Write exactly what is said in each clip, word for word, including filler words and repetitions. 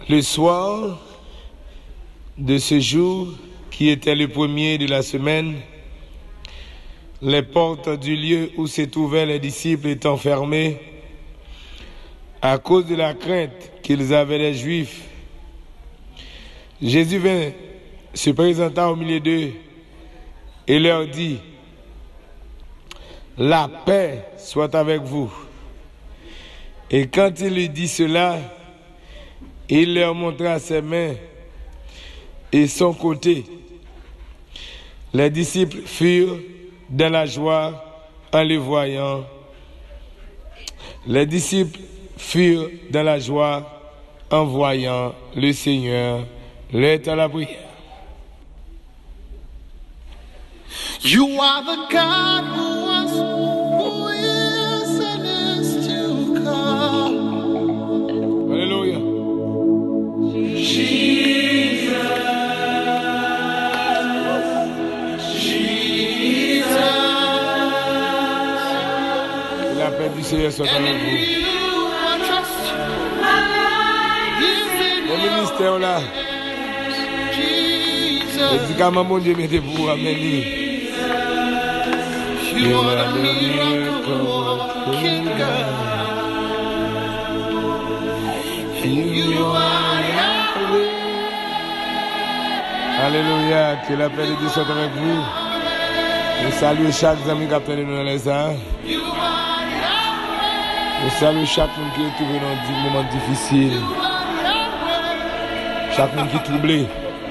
Le soir de ce jour, qui était le premier de la semaine, les portes du lieu où se trouvaient les disciples étant fermées, à cause de la crainte qu'ils avaient des Juifs, Jésus vint, se présenta au milieu d'eux et leur dit: la paix soit avec vous. Et quand il lui dit cela, il leur montra ses mains et son côté. Les disciples furent dans la joie en le voyant. Les disciples furent dans la joie en voyant le Seigneur. L'heure à la prière. You are the God who was, who is, and is to come. Alléluia. Jesus, Jesus. La paix du Seigneur soit avec vous. Le ministère là. Les médicaments, mon Dieu, mettez vous, amen. You are the miracle working God. You are Yahweh. Alléluia, que la paix de Dieu soit avec vous. Nous saluons chaque ami qui a tenu dans les arts. Nous saluons chaque monde qui est trouvé dans des moments difficiles. Chaque monde qui est troublé.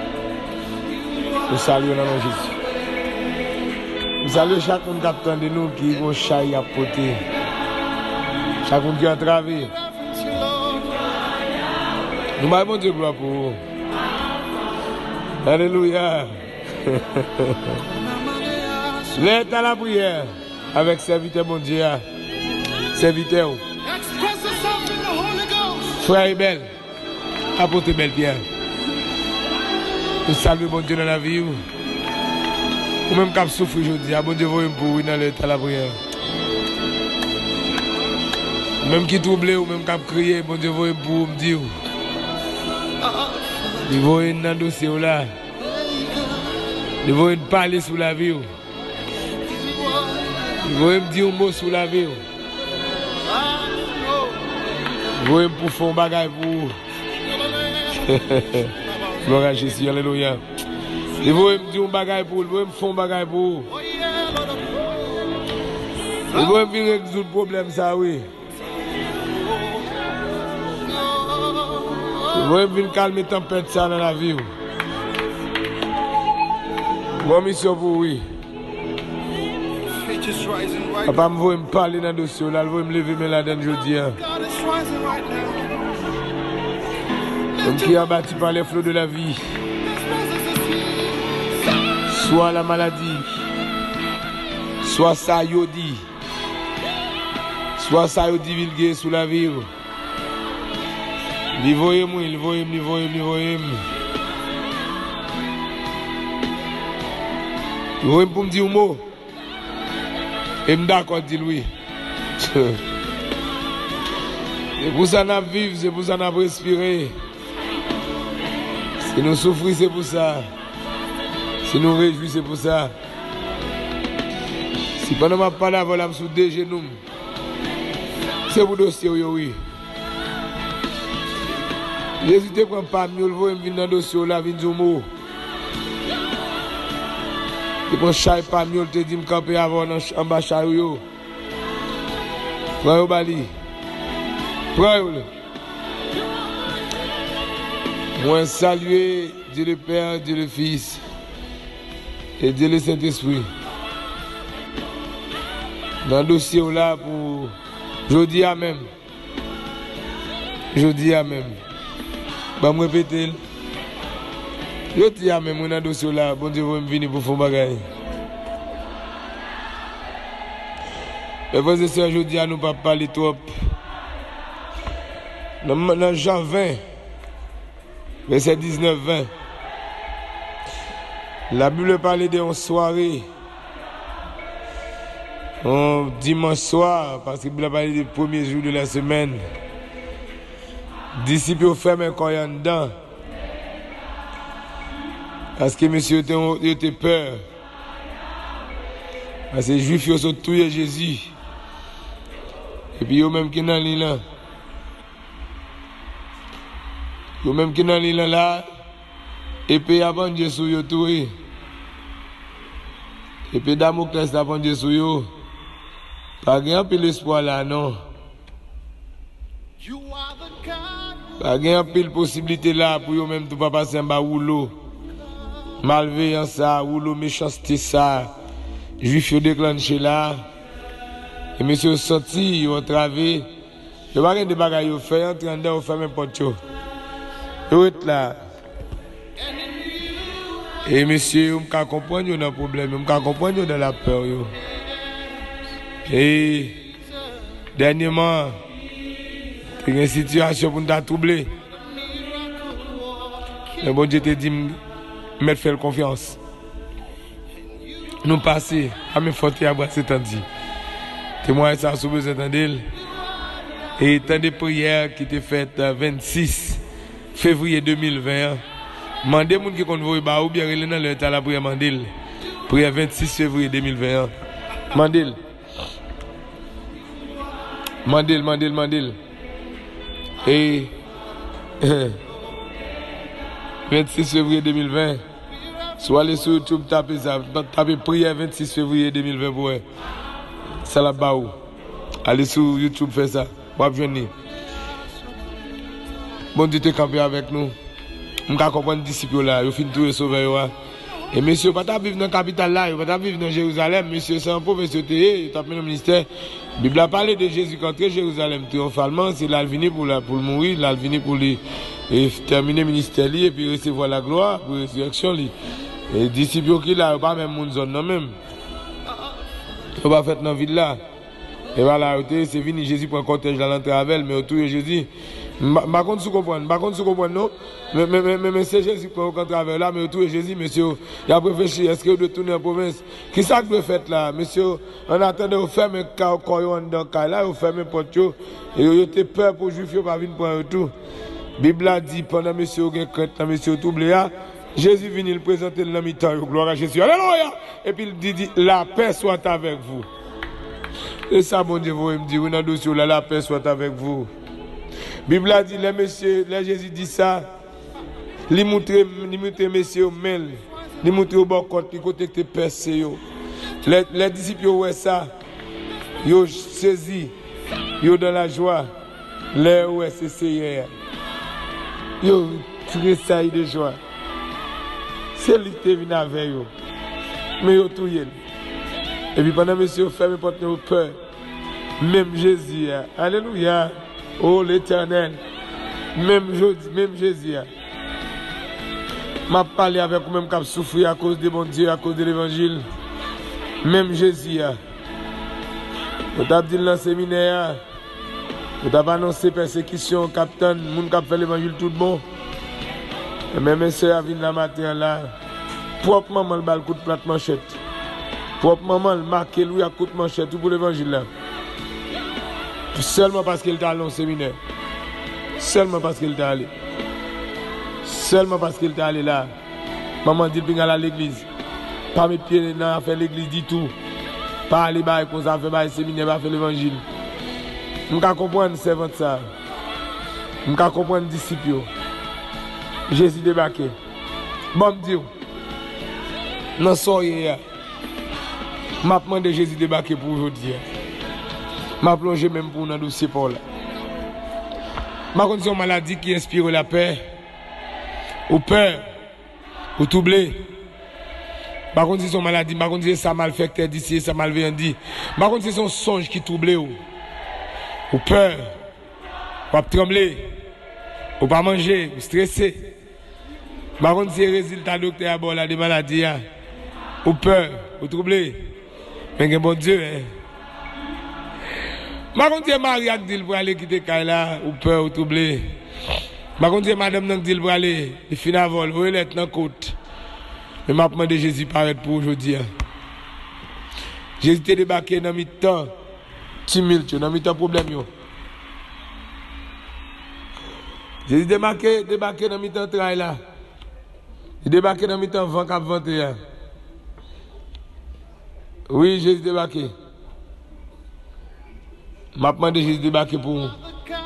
Nous saluons dans le nom de Jésus. Nous saluons chaque monde qui attend de nous, qui vont chailler à porter. Chaque monde qui est entravé. Nous m'avons Dieu gloire pour vous. Alléluia. L'heure à la prière avec serviteur mon Dieu. Serviteur. Frère et belle. Apportez belle pierre. Nous saluons bon Dieu dans la vie. Ou même quand souffre aujourd'hui, bon Dieu vous pour vous dans le temps de la prière. Même qui trouble ou même quand crier, bon Dieu vous pour me dire. Il vous dans le dossier là. Il vous parler sur la vie. Il vous me dire un mot sur la vie. Il vous pour faire un bagage pour vous. Gloire à Jésus, alléluia. Il veut me dire un bagage pour vous, il veut me faire un bagage pour vous. Il veut me venir résoudre le problème, ça, oui. Il veut me venir calmer la tempête, ça, dans la vie. Bonne mission pour oui. Papa me veut me parler dans le dossier, là, il veut me lever, mais là, dans le jeudi. Comme qui est abattu par les flots de la vie, soit la maladie, soit ça yodi, soit ça yodi divulgué sous la vie. Il voyait moi, il voyait moi, il voyait moi, il voyait moi. Il voyait pour me dire un mot. Et je suis d'accord, dit lui. C'est pour ça qu'on vivre, c'est pour ça qu'on respirer. Si nous souffrons, c'est pour ça. Si nous réjouissons, c'est pour ça. Si pendant ma parole, je suis sous deux genoux, c'est pour dossier, oui. Jésus te prend pas mieux, il veut venir dans le dossier, là, venir du mot. Il prend chai pas mieux, il te dit, je camper avant en bas chariot. Prends au bali. Prends-le. Moi, saluer Dieu le Père, Dieu le Fils et Dieu le Saint-Esprit. Dans le dossier là pour jeudi à même. Jeudi à même. Je vais me répéter. Jeudi à même, dans le dossier là, bon Dieu va me venir pour faire un bagage. Mais frères et sœurs, jeudi à nous pas parler trop. Dans Jean vingt. Verset dix-neuf vingt. La Bible parle d'une soirée. Un dimanche soir, parce que la Bible parle du premier jour de la semaine. Disciples ferment quand il y a dedans. Parce que monsieur était peur. Parce que les juifs ils ont tué Jésus. Et puis eux même qui dans l'île là. Eux même qui dans l'île là. Et puis avant Jésus ils ont tué. Et puis Damoclès avant Jésus ils. Pas gain pile espoir là non. Pas gain pile possibilité là pour eux même tout pas passer en bas rouleau. Malveillance ça, rouleau méchanceté ça. Juif yo déclenché là. Et monsieur senti, yo travé. Yo pas de bagaille yo fait entrer dedans yo fermer porte yo. Yo est là. Et monsieur, on peut comprendre yo dans problème, on peut comprendre yo dans la peur yo. Et dernièrement, il y a une situation pour nous troubler. Le bon Dieu te dit mettre faire confiance. Nous passer à mes fautes à boire cet dit. Témoin ça sous besoin d'entendre. Et tant de prières qui étaient faites le vingt-six février deux mille vingt. Mandez moun qui convoie ba ou bien relé dans le temps la prière mandel. Prière vingt-six février deux mille vingt. Mandel. Mandel, mandel, mandel. Et vingt-six février deux mille vingt. Soit allez sur YouTube, tapez ça, tapez prière vingt-six février deux mille vingt pour ça la baou. Allez sur YouTube, faites ça. Vous venir. Bon Dieu te campé avec nous. Je comprends les disciples là, ils finissent tout et sauver. Et monsieur, pas ta vivre dans la capitale là, pas ta vivre dans Jérusalem, monsieur, c'est un pauvre monsieur, il tape dans le ministère. La Bible a parlé de Jésus quand il Jérusalem triomphalement, c'est là venu pour pour le mourir, là venu pour lui terminer le ministère et puis recevoir la gloire pour la résurrection. Et les disciples qui là, pas même mon zone non même. On va faire dans la ville là. Et voilà, c'est fini, Jésus prend cortège dans l'entrée avec, mais autour de Jésus. Par contre, vous comprenez, par contre, vous comprenez, non? Mais, mais, mais, mais, mais c'est Jésus qui prend au travers là, mais autour de Jésus, monsieur, il a réfléchi, est-ce que vous devez tourner en province? Qui ça que vous faites là, monsieur? En attendant, vous fermez le corps dans le cas là, vous fermez le porte, et vous avez peur pour les juifs, vous pas venir pour un retour. La Bible a dit, pendant monsieur, vous avez crainte, monsieur, tout oublié, Jésus vient le présenter dans le mi-temps, gloire à Jésus. Alléluia! Et puis il dit, la paix soit avec vous. Et ça, mon Dieu, vous me dites, oui, dans le dossier, là, la paix soit avec vous. La Bible a dit, les messieurs, les Jésus dit ça, les montrer, les montrer, messieurs, mêlent, les montrer au bord côté, les côtés que percé. Les, les disciples, ouais, ça, ils ont saisi, ils ont dans la joie, les ouais, c'est Seigneur. Ils ont tiré ça de joie. C'est lui qui est venu avec eux. Mais ils ont tout y. Et puis pendant que monsieur ferme porte nos peur, même Jésus, alléluia, oh l'Éternel, même, même Jésus, m'a parlé avec vous-même qui a souffert à cause de mon Dieu, à cause de l'évangile. Même Jésus, vous avez dit dans le séminaire, vous avez annoncé persécution, capitaine, le monde qui a fait l'évangile tout bon. Et même mes soeurs viennent la matin là, proprement le bal coup de plate manchette. Propre maman, le marqué lui à coup de manchette tout pour l'évangile là. Seulement parce qu'il est allé au séminaire. Seulement parce qu'il est allé. Seulement parce qu'il est allé là. Maman dit qu'il à l'église. Pas mes pieds dans faire l'église du tout. Pas aller bailler pour ça, faire bailler séminaire, pas faire l'évangile. Je ne comprends pas servant ça. Je ne comprends pas les disciples. Jésus débarqué. Bon Dieu. Non, soyez. Je demande de Jésus débarquer pour aujourd'hui. Je plongé même pour un dossier pour là. Ma condition maladie qui inspire la paix, ou peur, ou troublé. Ma condition maladie, ma condition ça malfecteur d'ici, ça malveillant dit. Ma condition songe qui trouble ou, ou peur, ou trembler, ou pas manger, ou stressé. Ma condition résultat docteur à bord là des maladies, ou peur, ou troublé. Mais bon Dieu, hein. Ma condition Marie a dit pour aller quitter Kaila, ou peur, ou troublé. Ma condition madame n'a dit pour aller, il finit à vol, ou il est dans la côte. Mais ma demande de Jésus paraît pour aujourd'hui. Jésus est débarqué dans mi-temps, tumulte, dans mi-temps problème. Jésus débarqué, débarqué dans mi-temps trail là. Il débarqué dans mi-temps vingt cap vingt et un. Oui, Jésus débarqué. M'a demandé Jésus débarqué pour vous.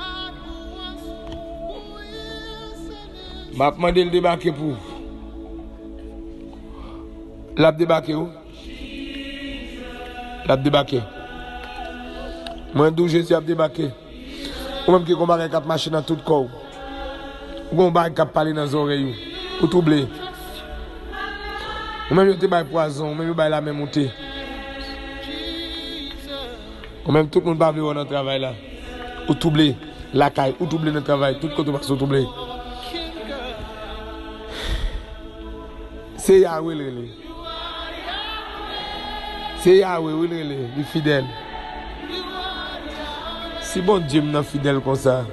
M'a demandé le débarquer pour vous. L'a débarqué où? L'a débarqué. Moi, d'où Jésus a débarqué. Ou même qui combat avec quatre machines dans tout le corps. Ou combat avec quatre parler dans les oreilles. Ou troubler. Ou même il y a des poison. Ou même il y a la même montée. Ou même tout le monde va venir dans le travail là. Ou troubler la caille. Ou troubler dans le travail. Tout le côté va se troubler. C'est Yahweh le relais. C'est Yahweh le relais. Il est fidèle. Si bon Dieu est fidèle comme ça.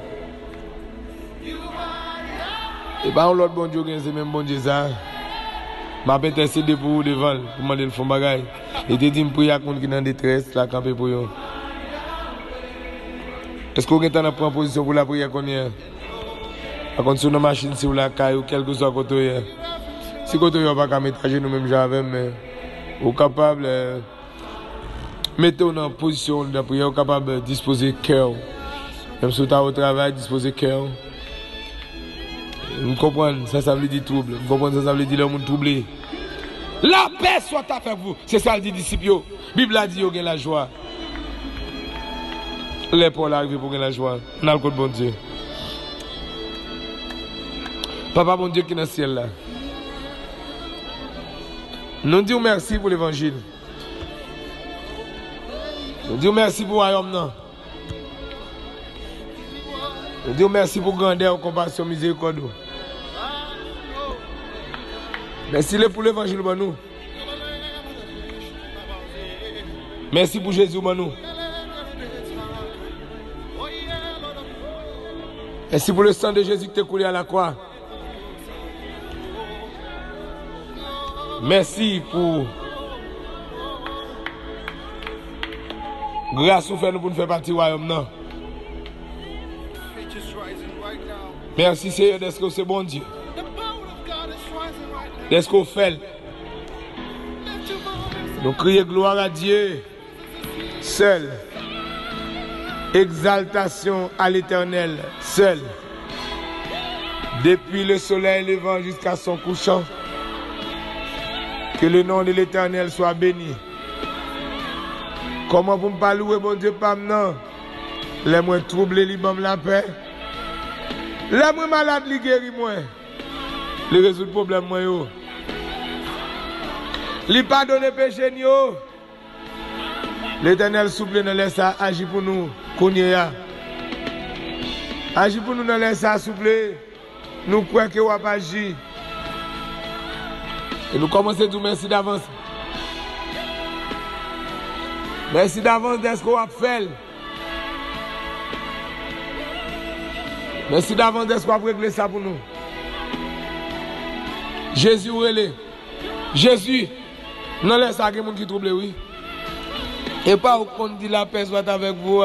Et pas l'autre bon Dieu, c'est même bon Dieu ça. Je vais intercéder pour vous devant, pour demander le fond bagaille. Et te dis pour y a qui est en détresse, la camper pour vous. Est-ce que vous êtes en prendre position pour la prière qu'on y a? Par contre, sur nos machines, si vous la caille ou quel que soit côté. Si côté vous pas qu'à mettre à genoux, même j'avais, mais vous êtes capable de mettre en position de prière, vous êtes capable de disposer cœur. Même si vous êtes au travail, disposer cœur. Vous comprenez, ça, ça veut dire trouble. Vous comprenez, ça, ça veut dire le monde troublé. La paix soit avec vous. C'est ça le dit disciple. La Bible a dit, vous avez la joie. Les pauvres arrivent pour gagner la joie. On a le code bon Dieu. Papa bon Dieu qui est dans le ciel là. Nous disons merci pour l'évangile. Nous disons merci pour le royaume. Non. Nous disons merci pour grandeur, compassion, miséricorde. Merci pour l'évangile pour nous. Merci pour Jésus pour nous. Merci pour le sang de Jésus qui t'a coulé à la croix. Merci pour grâce ou fait nous pour nous faire partie du royaume. Non. Merci Seigneur d'être que c'est bon Dieu. D'être qu'on fait. Nous crions gloire à Dieu. Seul. Exaltation à l'Éternel. Seul. Depuis le soleil levant jusqu'à son couchant. Que le nom de l'Éternel soit béni. Comment vous me parlez, bon Dieu, pas maintenant? Les moins troublés, les bons la paix. Les moins malades, les guéris, moi. Les résout le problème, moi, yo. Les pardonne les péchés, yo. L'Éternel souple nous laisse agir pour nous. Kounia. Agir pour nous, nous laisse souple. Nous croyons que vous avez agi. Et nous commençons à dire merci d'avance. Merci d'avance de ce qu'on a fait. Merci d'avance de ce qu'on a réglé ça pour nous. Jésus, où est-il? Jésus, non laisse ça que les gens qui troublent, oui. Et pas où qu'on dit la paix soit avec vous.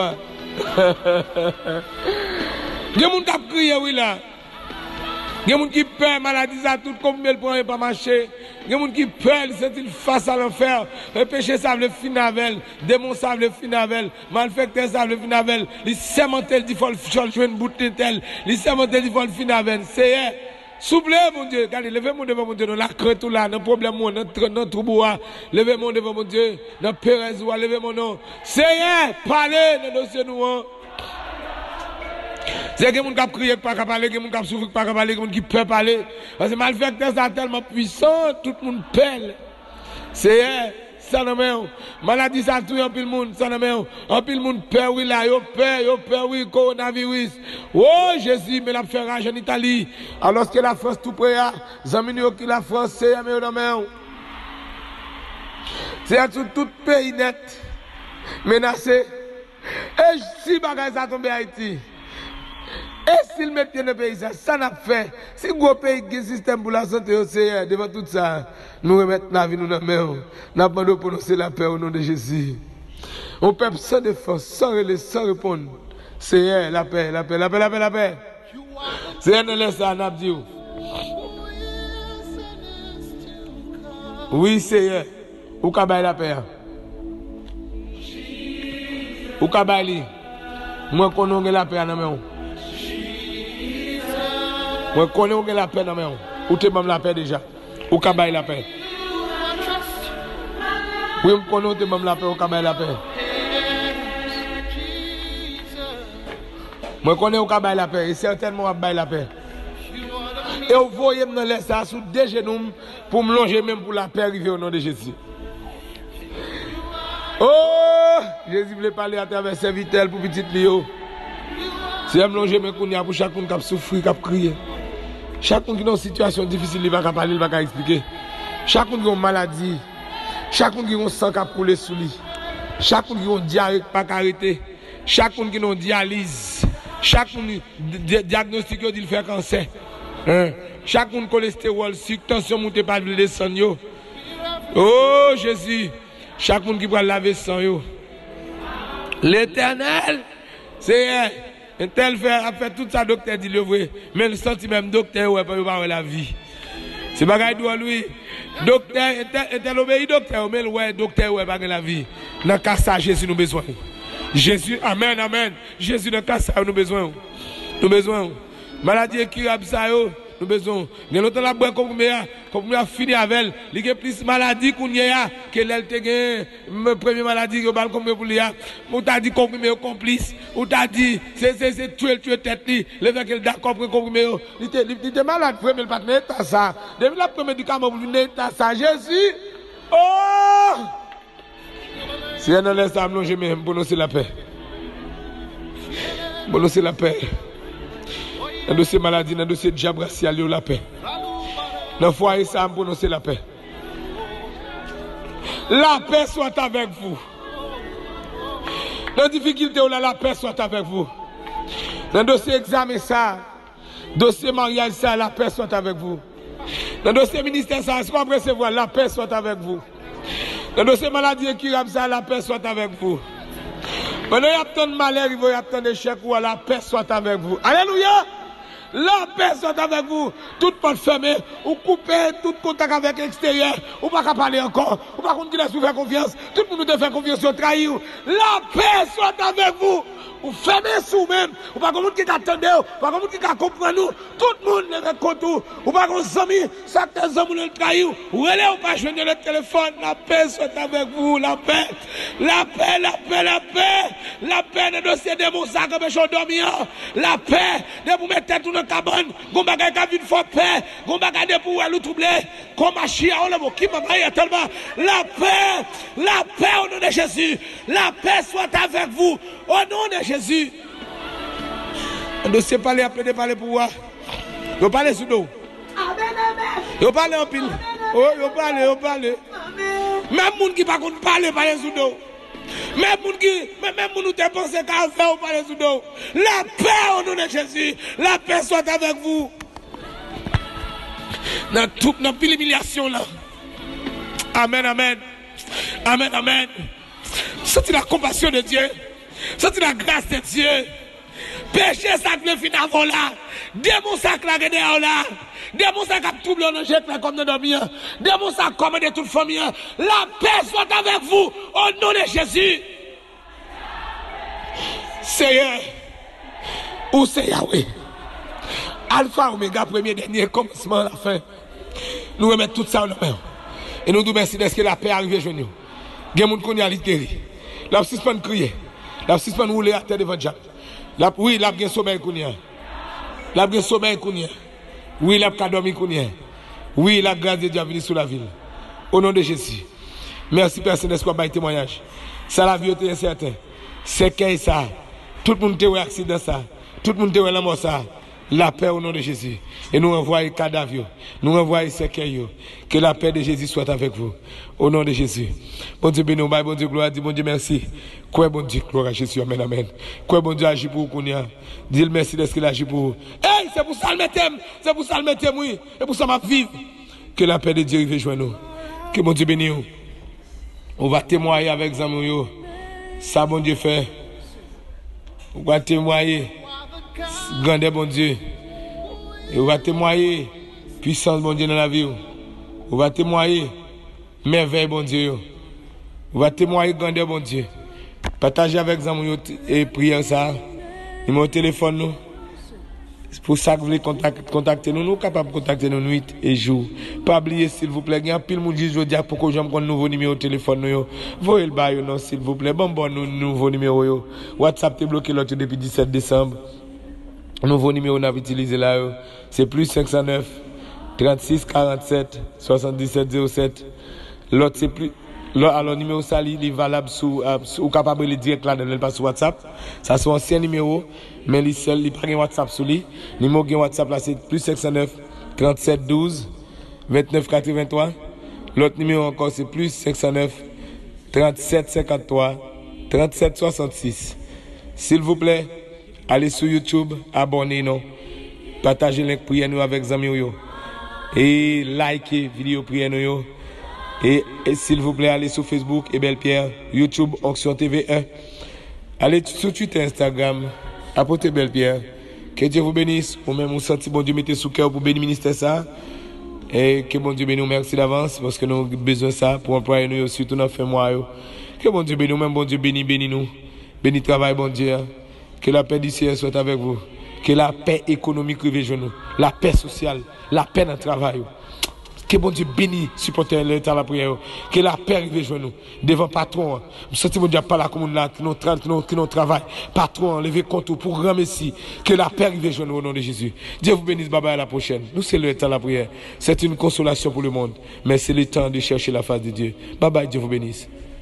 Il y a des gens qui crient, oui, là. Il y a des gens qui peur, maladie, ça, tout comme elle ne peut pas marcher. Il y a des gens qui peur, ils sont face à l'enfer. Le péché, ça le fin avec. Démon, ça le fin avec. Malfecteur, ça le fin avec. Les sémentel, il faut le jouer une bouteille tel. Les sémentel, il faut le fin avec. C'est souple, mon Dieu. Regardez, levez-moi devant mon Dieu. Dans la crainte, tout là, dans le problème, dans notre trouble, levez-moi devant mon Dieu. Dans le Pérez, levez-moi non. Seigneur, parlez dans le dossier nous. C'est que les gens qui crient pas qu'à parler, les gens qui souffrent pas qu'à parler, les gens qui peuvent parler. Parce que malfecteur c'est tellement puissant, tout le monde pèle. C'est ça non mais maladie ça tout un pile monde, ça non mais un pile monde peur oui là, yo peur, yo peur oui coronavirus. Oh Jésus, mais la fait rage en Italie. Alors que la France tout près a, zami yo qui la France c'est mais non mais c'est tout tout pays net menacé. Et si bagay ça tombe à Haïti. Et s'il met dans le pays, ça, ça n'a fait. Si le pays qui a un système pour la santé, c'est devant tout ça, nous remettons la vie nous dans la main. Nous avons de prononcer la paix au nom de Jésus. On peut sans défense, sans relais, sans répondre. C'est la paix, la paix, la paix, la paix, la paix. C'est un laisse ça, n'a dit. Oui, Seigneur. Ou ka bay la paix. Ou ka bay li. Moi connais la paix dans main. Moi connais la paix dans main. Ou te même la paix déjà. Ou ka bay la paix. Oui, je connais te même la paix, ou ka bay la paix. Moi connais ou ka bay la paix, et certainement ou bay la paix. Et vous voyez me laisser ça sous deux genoux pour me longer même pour la paix arriver au nom de Jésus. Oh, Jésus voulait parler à travers serviteur pour petit Léo. Si je me longer mais qu'on y a pour chacun qui a souffert, qui a crié. Chacun qui est dans une situation difficile, il va pas parler, il va pas expliquer. Chacun qui a une maladie, chacun qui a un sang qui a coulé sous lui. Chacun qui a une diarrhée qui n'a pas arrêté. Chacun qui a une dialyse. Chacun qui a un diagnostic qui dit faire cancer. Hein? Chacun cholestérol, sucre, tension, montée pas de descendre. Oh Jésus, chacun qui va laver sang. L'Éternel, c'est un tel fait, a fait tout ça, docteur dit le vrai. Mais le senti même docteur, ouais, pas avoir la vie. C'est pas grave, lui. Docteur, un tel obéit docteur, mais ouais, docteur, ouais, pas la vie. Dans le cas ça, Jésus nous besoin. Jésus, amen, amen. Jésus, dans le cas ça, nous besoin. Nous besoin. Maladie incurable, ça, nous besoin. Il y a longtemps la boîte comme nous a fini avec elle. Il y a plus de maladies qu'on y a que l'elle te gagne. Ma première maladie, je parle comme pour lui. On t'a dit comprimé au complice. On t'a dit, c'est tuer, tuer tête. Le fait qu'elle d'accord pour comprimé. Il était malade, premier partenaire, t'as ça. Depuis la première médicament pour lui, t'as ça. Jésus. Oh! Si on laisse ça, je vais me prononcer la paix. Prononcer la paix. Dans le dossier maladie, dans le dossier diable racial, la paix. Dans le foyer, ça, on prononce la paix. La paix soit avec vous. Dans la difficulté, la paix soit avec vous. Dans le dossier examen, ça, dossier mariage, ça, la paix soit avec vous. Dans le dossier ministère, ça, est-ce qu'on peut recevoir, la paix soit avec vous. Dans le dossier maladie incurable, ça, la paix soit avec vous. Pendant qu'il y a tant de malheur, il y a tant d'échecs, la paix soit avec vous. Alléluia! La paix soit avec vous. Toute porte fermée, ou coupez tout contact avec l'extérieur, ou pas qu'à parler encore, ou pas qu'on laisse vous faire confiance. Tout le monde te fait confiance, au trahir. La paix soit avec vous. Ou fermez sous même, ou pas qu'on qui attendait, ou pas qu'on qui comprend nous. Tout le monde le fait contre vous. Ou pas qu'on s'amie, certains hommes le trahir. Ou allez, ou pas joindre le téléphone. La paix soit avec vous. La paix, la paix, la paix, la paix. La paix de dossier de mon sac, mais je dormir. La paix de vous mettre tête dans la cabane. Gon bagay ka vite fort paix. Gon bagay de pour le troubler. Comme à chia, on le mot qui m'a tellement. La paix, la paix au nom de Jésus. La paix soit avec vous. Au nom de Jésus. On ne sait pas les appeler de parler pour moi. Vous parlez sous nous. Vous parlez en pile. Oh, vous parlez, vous parlez. Même les gens qui ne parlent pas parler sous nous. Même les gens qui même nous te pensé qu'à faire, vous parlez sous nous. La paix au nom de Jésus. La paix soit avec vous. Dans toute notre humiliation là. Amen, amen. Amen, amen. C'est la compassion de Dieu. C'est la grâce de Dieu. Péché, ça ne finit avant là. Démon, ça qui est là. Démon, ça qui a troublé nos jets comme nous dormir. Démon, ça commande toute famille. La paix soit avec vous. Au nom de Jésus. Seigneur. Ou c'est Yahweh. Alpha, Omega, premier, dernier, commencement, la fin. Nous remettons tout ça en main. Et nous nous merci d'être que la paix arrive chez nous. Il y a des gens qui ont guéri. La suspend crier. La suspend rouler à terre devant Dieu. Oui, la bien sommeil qu'on y a. La bien sommeil qu'on y a. Oui, la bien dormi qu'on y a. Oui, la grâce de Dieu a venu sur la ville. Au nom de Jésus. Merci personne d'être quoi témoignage. Ça la vie est incertain. C'est qu'est ça. Tout le monde est accident ça. Tout le monde est la mort ça. La paix au nom de Jésus. Et nous envoyons cadavres. Nous envoyons cercueils. Que la paix de Jésus soit avec vous. Au nom de Jésus. Bon Dieu béni, bon Dieu gloire, dis bon Dieu merci. Quoi bon Dieu gloire à Jésus, amen, amen. Quoi bon Dieu agit pour vous. Dis merci de ce qu'il agit pour vous. Hey, c'est pour ça le mettez, c'est pour ça le mettez, oui. Et pour ça ma vie. Que la paix de Dieu rejoigne nous. Que bon Dieu béni. On va témoigner avec Zamouyo. Ça bon Dieu fait. On va témoigner. grandeur bon Dieu. Et on va témoigner puissance bon Dieu dans la vie. On va témoigner merveille bon Dieu. On va témoigner grandeur bon Dieu. Partagez avec nous et prière ça. Numéro téléphone nous. Pour ça que vous voulez contacter, contacter nous, nous sommes capables de contacter nous nuit et jour. Pas oublier s'il vous plaît, il y a un pile monde qui dit pour que j'aime un nouveau numéro de téléphone nous. Voyez le bail non s'il vous plaît. Bon bon nous nouveau numéro yo. WhatsApp est bloqué l'autre depuis dix-sept décembre. Nouveau numéro n'a utilisé là, c'est plus cinq cent neuf trente-six quarante-sept soixante-dix-sept zéro sept. L'autre c'est plus alors numéro ça il est valable sous ou capable de direct là dans pas sur WhatsApp. Ça c'est ancien numéro mais il seul il pas WhatsApp sur lui. Numéro qui WhatsApp là c'est plus cinq cent neuf trente-sept douze vingt-neuf quatre-vingt-trois. L'autre numéro encore c'est plus cinq cent neuf trente-sept cinquante-trois trente-sept soixante-six. S'il vous plaît, allez sur YouTube, abonnez-nous, partagez le lien prière nous avec amis et likez vidéo prière nous. Et, et s'il vous plaît, allez sur Facebook et Belle Pierre, YouTube, Onction T V un. Allez sur Twitter, Instagram, apportez Belle Pierre. Que Dieu vous bénisse. Ou même, vous sentez bon Dieu mettez sous cœur pour bénir le ministère ça. Et que bon Dieu bénisse, merci d'avance parce que nous avons besoin de ça pour employer nous, surtout dans le fin mois. Que bon Dieu bénisse, même bon Dieu bénisse, bénisse nous. Bénis le travail, bon Dieu. Que la paix du ciel soit avec vous. Que la paix économique revienne nous. La paix sociale, la paix dans le travail. Que bon Dieu bénisse, supporter le temps la prière. Que la paix arrive chez nous. Devant patron. Nous sentons mon Dieu pas la commune là, qui nous qui nous travaille. Patron, levez compte pour grand Messie. Que la paix arrive chez nous au nom de Jésus. Dieu vous bénisse, baba, à la prochaine. Nous, c'est le temps la prière. C'est une consolation pour le monde. Mais c'est le temps de chercher la face de Dieu. Bye bye, Dieu vous bénisse.